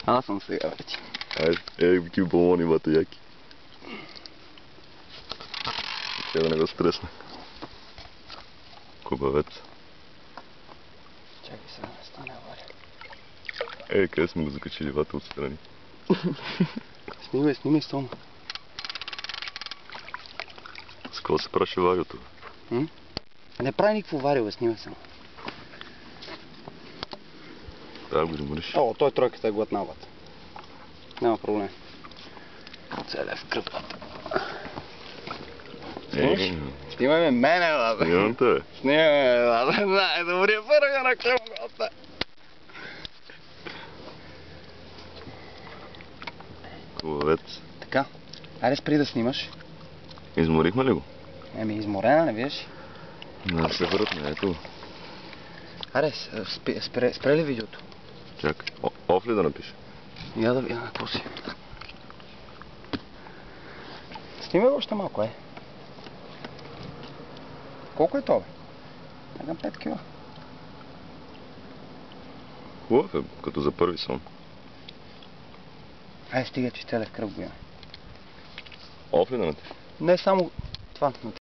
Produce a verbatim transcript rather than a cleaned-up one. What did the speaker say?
Аз съм сега вече. Айде, е, ти балони имате яки. Тя да не го стресне. Кубавец. Чакай сега да стане авария. Ей, къде сме го закачили вата отстрани? Снимай, снимай стома. С какво се прави вариото? М? Не прави никакво варио, бе, снимай само. Да, го замриш. О, той тройката е глътнавата. Няма проблем. Целя в кръпата. Снимаш? Снимай ме мене, бабе. Снимам те. Снимай ме, бабе. Най-добрия пърга на кръпата. Хубавец. Така. Айде спри да снимаш. Изморихме ли го? Еми, изморена, не виждаш? Да, се въртне, ето. Аре, спре, спре, спре ли видеото? Чакай. О, оф ли да напише? Я да видя, какво си. Снимай още малко, е. Колко е то, бе? Нагам пет кила. Хубав е, като за първи сон. Ай, стига, че целя в кръг го има. Оф ли да напише? Не само това.